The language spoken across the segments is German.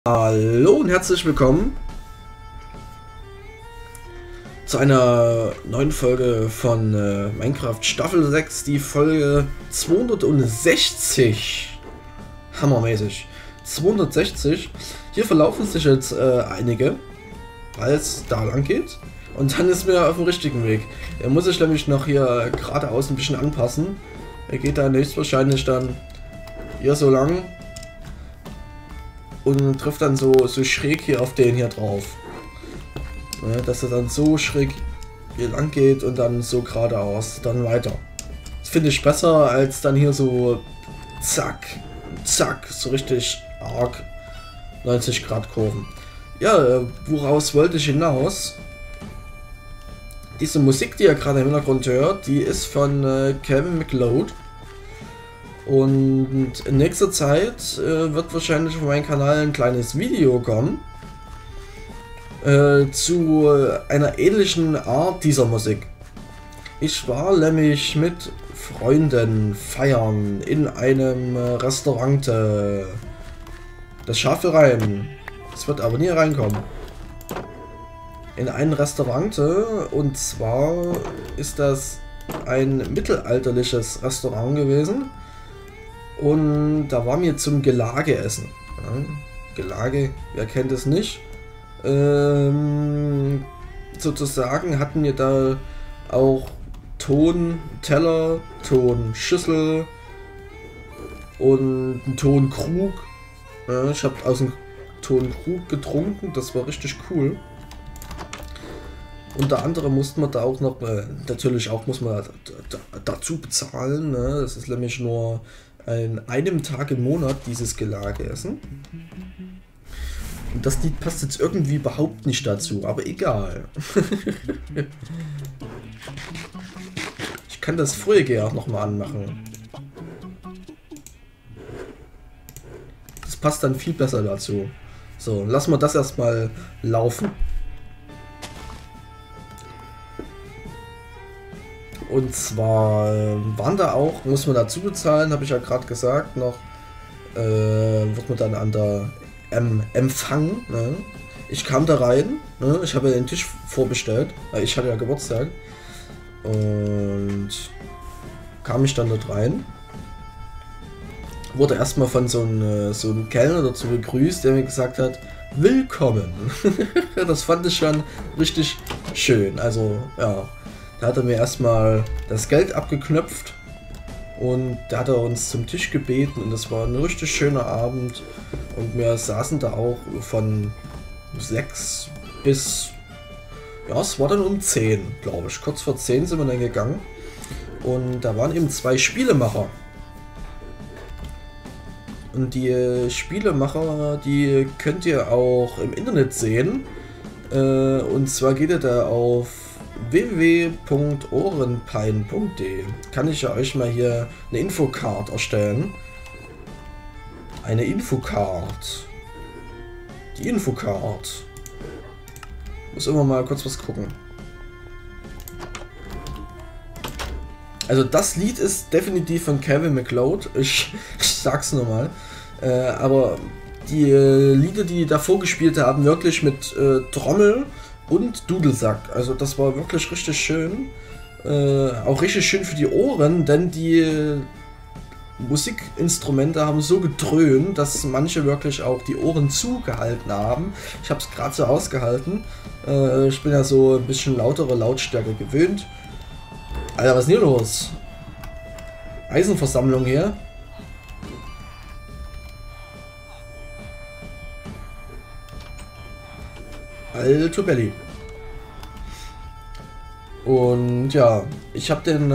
Hallo und herzlich willkommen zu einer neuen Folge von Minecraft Staffel 6, die Folge 260. Hammermäßig. 260. Hier verlaufen sich jetzt einige, weil es da lang geht. Und dann ist mir auf dem richtigen Weg. Er muss sich nämlich noch hier geradeaus ein bisschen anpassen. Er geht dann höchstwahrscheinlich dann hier so lang. Und trifft dann so schräg hier auf den hier drauf. Ja, dass er dann so schräg hier lang geht und dann so geradeaus, dann weiter. Das finde ich besser als dann hier so zack, zack, so richtig arg 90 Grad Kurven. Ja, woraus wollte ich hinaus? Diese Musik, die ihr gerade im Hintergrund hört, die ist von Kevin MacLeod. Und in nächster Zeit wird wahrscheinlich auf meinem Kanal ein kleines Video kommen zu einer ähnlichen Art dieser Musik. Ich war nämlich mit Freunden feiern in einem Restaurant. Das Schaf will rein. Es wird aber nie reinkommen. In ein Restaurant, und zwar ist das ein mittelalterliches Restaurant gewesen. Und da waren wir zum Gelage essen. Ja, Gelage, wer kennt es nicht? Sozusagen hatten wir da auch Tonteller, Tonschüssel und einen Tonkrug. Ja, ich habe aus dem Tonkrug getrunken, das war richtig cool. Unter anderem mussten wir da auch noch, natürlich auch muss man dazu bezahlen. Ne? Das ist nämlich nur an einem Tag im Monat dieses Gelage essen. Und das Lied passt jetzt irgendwie überhaupt nicht dazu, aber egal. Ich kann das vorige auch nochmal anmachen. Das passt dann viel besser dazu. So, lassen wir das erstmal laufen. Und zwar waren da auch, muss man dazu bezahlen, habe ich ja gerade gesagt, noch wird man dann an der Empfang. Ne? Ich kam da rein, ne? Ich habe ja den Tisch vorbestellt, weil ich hatte ja Geburtstag. Und kam ich dann dort rein. Wurde erstmal von so einem Kellner dazu begrüßt, der mir gesagt hat, willkommen. Das fand ich schon richtig schön. Also, ja. Da hat er mir erstmal das Geld abgeknöpft und da hat er uns zum Tisch gebeten und das war ein richtig schöner Abend und wir saßen da auch von 6 bis, ja, es war dann um 10, glaube ich, kurz vor 10 sind wir dann gegangen und da waren eben 2 Spielemacher und die Spielemacher, die könnt ihr auch im Internet sehen, und zwar geht ihr da auf www.ohrenpein.de. Kann ich ja euch mal hier eine Infocard erstellen. Eine Infocard. Die Infocard. Muss immer mal kurz was gucken. Also das Lied ist definitiv von Kevin MacLeod. Ich sag's nochmal. Aber die Lieder, die davor gespielt haben, wirklich mit Trommel und Dudelsack. Also das war wirklich richtig schön. Auch richtig schön für die Ohren, denn die Musikinstrumente haben so gedröhnt, dass manche wirklich auch die Ohren zugehalten haben. Ich habe es gerade so ausgehalten. Ich bin ja so ein bisschen lautere Lautstärke gewöhnt. Alter, was ist denn hier los? Eisenversammlung hier. Alto Belly. Und ja, ich habe den,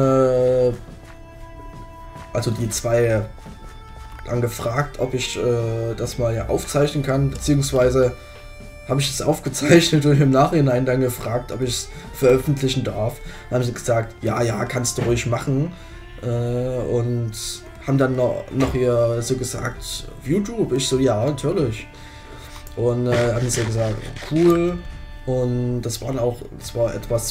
also die 2 dann gefragt, ob ich das mal ja aufzeichnen kann, beziehungsweise habe ich es aufgezeichnet und im Nachhinein dann gefragt, ob ich es veröffentlichen darf. Dann haben sie gesagt, ja, ja, kannst du ruhig machen, und haben dann noch hier so gesagt, auf YouTube, ich so, ja, natürlich. Und haben sie gesagt, cool. Und das war etwas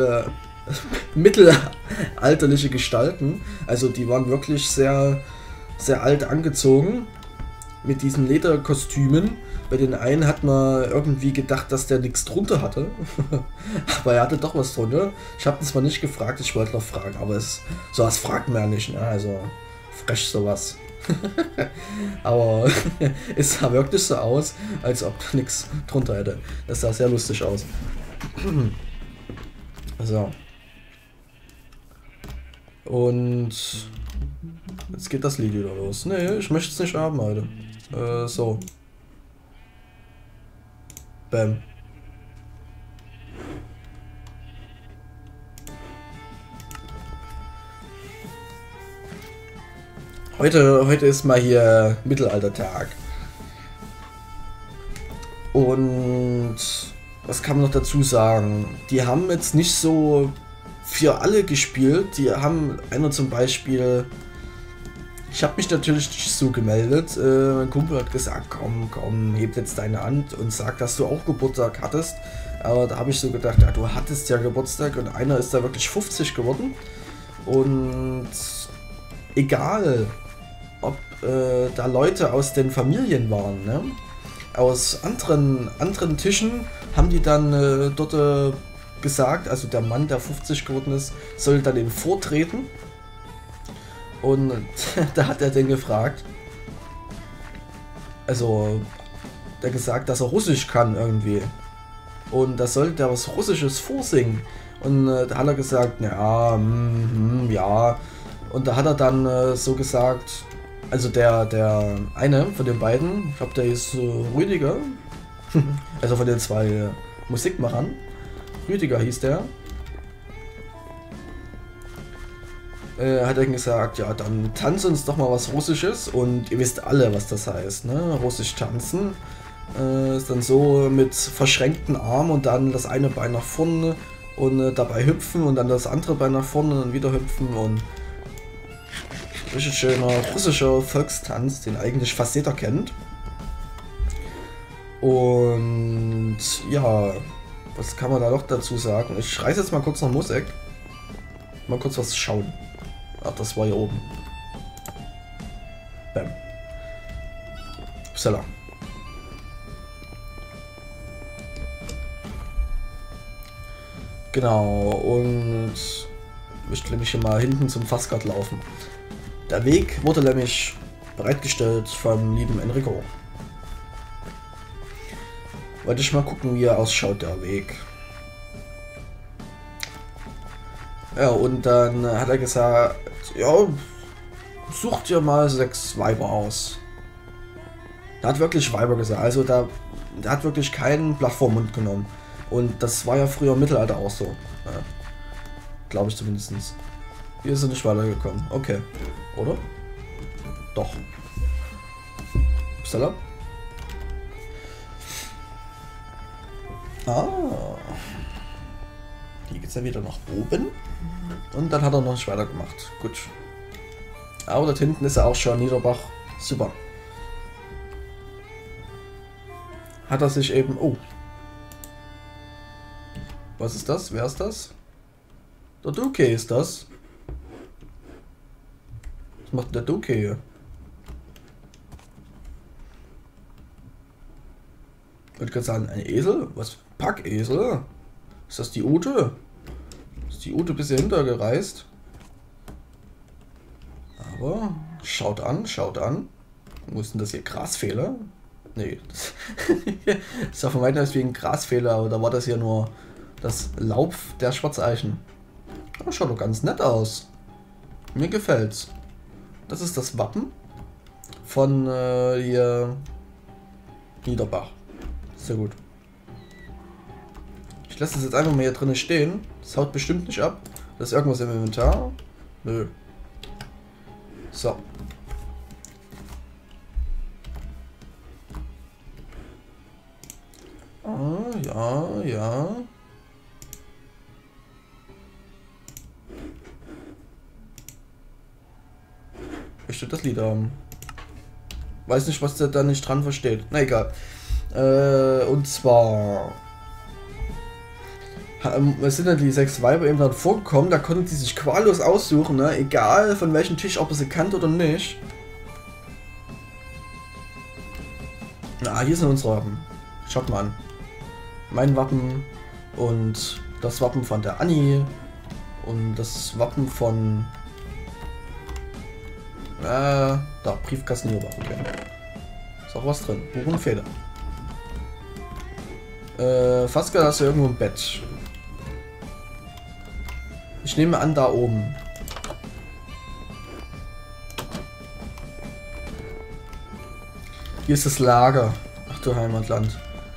mittelalterliche Gestalten. Also die waren wirklich sehr, sehr alt angezogen mit diesen Lederkostümen. Bei den einen hat man irgendwie gedacht, dass der nichts drunter hatte. Aber er hatte doch was drunter. Ich habe das mal nicht gefragt, ich wollte noch fragen, aber sowas fragt man ja nicht, ne? Also frech sowas. Aber es sah wirklich so aus, als ob nichts drunter hätte. Das sah sehr lustig aus. So. Und jetzt geht das Lied wieder los. Nee, ich möchte es nicht haben, Alter. So. Bam. Heute ist mal hier Mittelaltertag. Und was kann man noch dazu sagen? Die haben jetzt nicht so für alle gespielt. Die haben einer zum Beispiel. Ich habe mich natürlich nicht so gemeldet. Mein Kumpel hat gesagt, komm, heb jetzt deine Hand und sag, dass du auch Geburtstag hattest. Aber da habe ich so gedacht, ja, du hattest ja Geburtstag und einer ist da wirklich 50 geworden. Und egal, ob da Leute aus den Familien waren, ne? Aus anderen Tischen haben die dann dort gesagt, also der Mann, der 50 geworden ist, soll dann den vortreten. Und da hat er den gefragt, also der gesagt, dass er Russisch kann irgendwie. Und da sollte der was Russisches vorsingen. Und da hat er gesagt, ja, ja. Und da hat er dann so gesagt, also der eine von den beiden, ich glaube der ist Rüdiger, also von den zwei Musikmachern, Rüdiger hieß der, hat er gesagt, ja, dann tanz uns doch mal was Russisches und ihr wisst alle, was das heißt, ne? Russisch tanzen ist dann so mit verschränkten Armen und dann das eine Bein nach vorne und dabei hüpfen und dann das andere Bein nach vorne und wieder hüpfen und richtig schöner russischer Volkstanz, den eigentlich fast jeder kennt. Und ja, was kann man da noch dazu sagen? Ich reiße jetzt mal kurz nach Musik. Mal kurz was schauen. Ach, das war hier oben. Bam. Upsala. Genau, und ich will nämlich hier mal hinten zum Fassgard laufen. Der Weg wurde nämlich bereitgestellt vom lieben Enrico. Wollte ich mal gucken, wie er ausschaut, der Weg. Ja, und dann hat er gesagt, ja, such dir mal 6 Weiber aus. Der hat wirklich Weiber gesagt, also der hat wirklich kein Blatt vor den Mund genommen. Und das war ja früher im Mittelalter auch so. Ja, glaube ich zumindest. Wir sind nicht weitergekommen. Okay. Oder? Doch. Upsala. Ah. Hier geht's dann wieder nach oben. Und dann hat er noch nicht weitergemacht. Gut. Aber dort hinten ist er auch schon, Niederbach. Super. Hat er sich eben... Oh. Was ist das? Wer ist das? Der Duque ist das. Was macht der Duque hier? Ich würde gerade sagen, ein Esel? Was? Packesel? Ist das die Ute? Ist die Ute bis hier hintergereist? Aber schaut an, schaut an. Wo ist denn das hier? Grasfehler? Nee. Das ist ja von weitem aus wie ein Grasfehler, oder war das hier nur das Laub der Schwarzeichen? Das schaut doch ganz nett aus. Mir gefällt's. Das ist das Wappen von hier Niederbach. Sehr gut. Ich lasse das jetzt einfach mal hier drinnen stehen. Das haut bestimmt nicht ab. Das ist irgendwas im Inventar. Nö. So. Ah, ja, ja. Ich will das Lied haben. Weiß nicht, was der da nicht dran versteht. Na egal. Und zwar... Es sind dann die 6 Weiber eben dann vorgekommen, da konnten die sich quallos aussuchen, ne? Egal von welchem Tisch, ob er sie kannte oder nicht. Na, hier sind unsere Wappen. Schaut mal an. Mein Wappen und das Wappen von der Annie und das Wappen von... da, Briefkasten hier, okay. Ist auch was drin. Buch und Feder. Faska, hast du irgendwo ein Bett? Ich nehme an, da oben. Hier ist das Lager. Ach du Heimatland.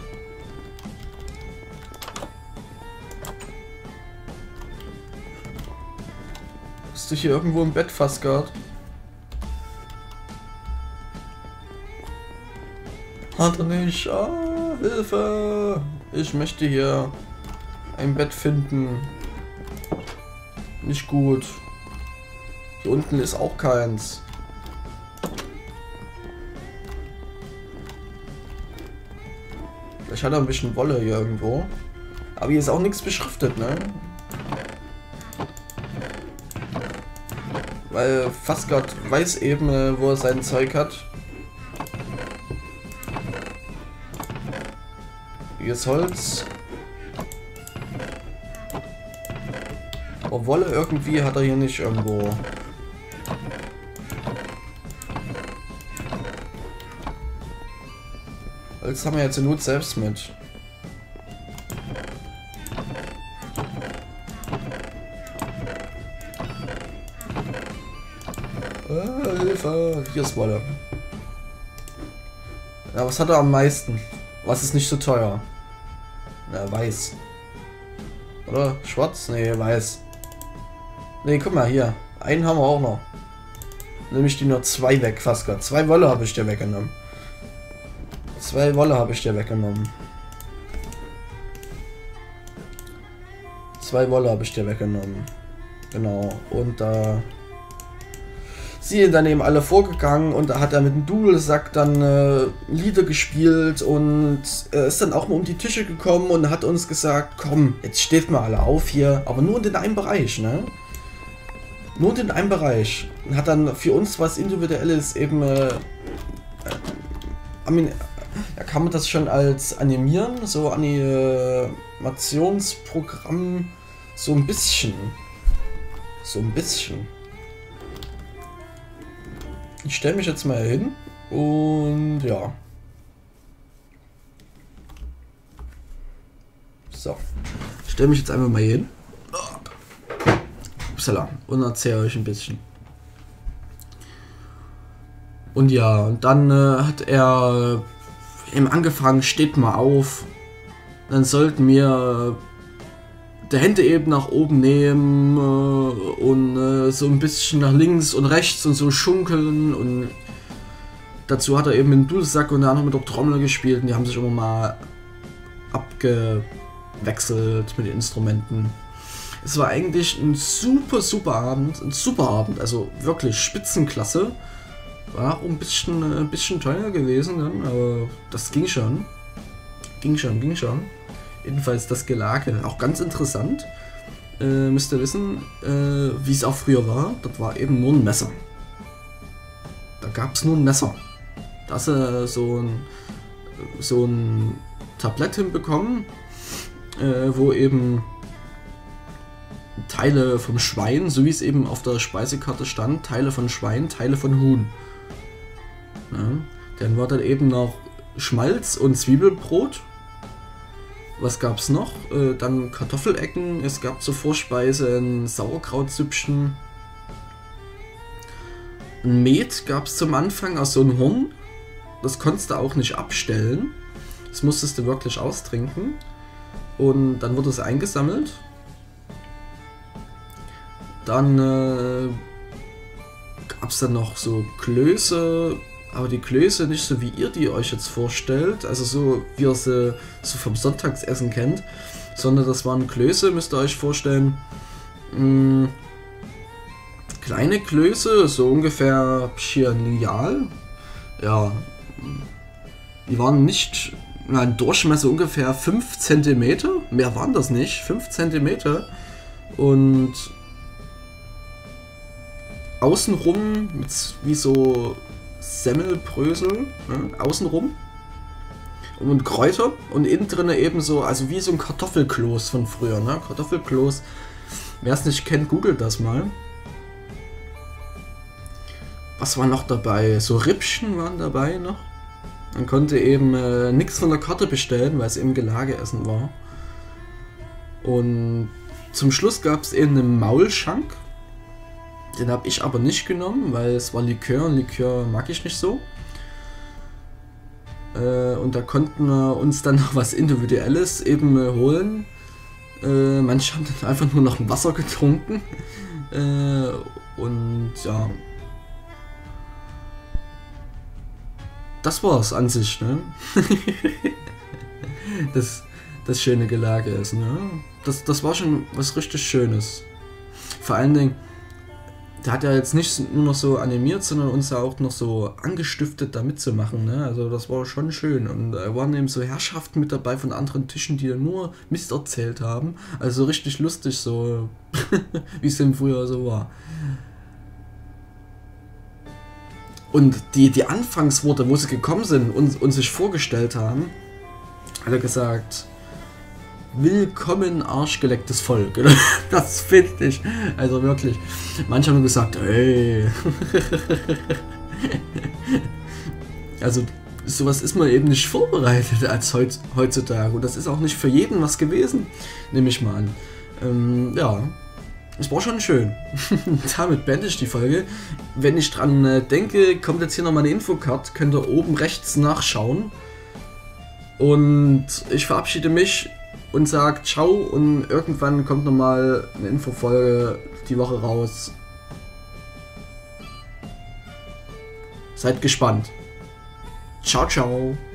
Bist du hier irgendwo im Bett, Fasgard? Hat er nicht. Ah, Hilfe! Ich möchte hier ein Bett finden. Nicht gut. Hier unten ist auch keins. Vielleicht hat er ein bisschen Wolle hier irgendwo. Aber hier ist auch nichts beschriftet, ne? Weil Fasgard weiß eben, wo er sein Zeug hat. Hier ist Holz. Aber Wolle irgendwie hat er hier nicht irgendwo. Holz haben wir jetzt in Not selbst mit. Hilfe! Hier ist Wolle. Ja, was hat er am meisten? Was ist nicht so teuer? Na, weiß. Oder? Schwarz? Nee, weiß. Nee, guck mal hier. Einen haben wir auch noch. Nämlich die nur 2 weg, Fasker. 2 Wolle habe ich dir weggenommen. 2 Wolle habe ich dir weggenommen. 2 Wolle habe ich dir weggenommen. Genau. Und da sind dann eben alle vorgegangen und da hat er mit dem Dudelsack dann Lieder gespielt und ist dann auch mal um die Tische gekommen und hat uns gesagt, komm, jetzt steht mal alle auf hier, aber nur in den einen Bereich, ne? Nur in den einen Bereich. Und hat dann für uns was Individuelles eben, ja, kann man das schon als animieren, so Animationsprogramm, so ein bisschen. So ein bisschen. Ich stelle mich jetzt mal hin und ja. So. Ich stelle mich jetzt einfach mal hin. Upsala. Und erzähle euch ein bisschen. Und ja, und dann hat er eben angefangen, steht mal auf. Dann sollten wir die Hände eben nach oben nehmen und so ein bisschen nach links und rechts und so schunkeln und dazu hat er eben einen Dudelsack und der andere mit der Trommel gespielt und die haben sich immer mal abgewechselt mit den Instrumenten. Es war eigentlich ein super Abend, also wirklich Spitzenklasse. War auch ein bisschen teuer gewesen, dann, aber das ging schon. Ging schon. Jedenfalls das Gelage, auch ganz interessant. Müsst ihr wissen, wie es auch früher war. Dort war eben nur ein Messer. Da gab es nur ein Messer. Da hast du so ein Tablett hinbekommen, wo eben Teile vom Schwein, so wie es eben auf der Speisekarte stand, Teile von Schwein, Teile von Huhn. Ja, dann war dann eben noch Schmalz und Zwiebelbrot. Was gab es noch? Dann Kartoffelecken, es gab zur Vorspeise ein Sauerkrautsüppchen. Ein Met gab es zum Anfang aus so einem Horn. Das konntest du auch nicht abstellen. Das musstest du wirklich austrinken. Und dann wurde es eingesammelt. Dann gab es dann noch so Klöße. Aber die Klöße nicht so wie ihr die euch jetzt vorstellt, also so wie ihr sie so vom Sonntagsessen kennt, sondern das waren Klöße, müsst ihr euch vorstellen, kleine Klöße, so ungefähr hier ein Lineal, ja, die waren nicht, ein Durchmesser ungefähr 5 cm, mehr waren das nicht, 5 cm und außenrum mit wie so Semmelbrösel, ne, außenrum. und Kräuter und innen drin eben so, also wie so ein Kartoffelkloß von früher, ne? Kartoffelkloß. Wer es nicht kennt, googelt das mal. Was war noch dabei? So Rippchen waren dabei noch. Man konnte eben nichts von der Karte bestellen, weil es eben Gelageessen war. Und zum Schluss gab es eben einen Maulschank. Den habe ich aber nicht genommen, weil es war Likör und Likör mag ich nicht so. Und da konnten wir uns dann noch was Individuelles eben holen. Manche haben dann einfach nur noch ein Wasser getrunken. Und ja. Das war's an sich, ne? das schöne Gelageessen, ne? Das war schon was richtig Schönes. Vor allen Dingen, der hat ja jetzt nicht nur noch so animiert, sondern uns ja auch noch so angestiftet, da mitzumachen, ne? Also das war schon schön. Und da waren eben so Herrschaften mit dabei von anderen Tischen, die dann nur Mist erzählt haben. Also richtig lustig, so wie es denn früher so war. Und die Anfangsworte, wo sie gekommen sind und sich vorgestellt haben, hat er gesagt: Willkommen, arschgelecktes Volk. Das finde ich. Also wirklich. Manche haben gesagt, hey. Also sowas ist man eben nicht vorbereitet als heutzutage. Und das ist auch nicht für jeden was gewesen, nehme ich mal an. Ja, es war schon schön. Damit beende ich die Folge. Wenn ich dran denke, kommt jetzt hier nochmal eine Infocard. Könnt ihr oben rechts nachschauen. Und ich verabschiede mich und sagt ciao, und irgendwann kommt nochmal eine Infofolge die Woche raus. Seid gespannt. Ciao, ciao.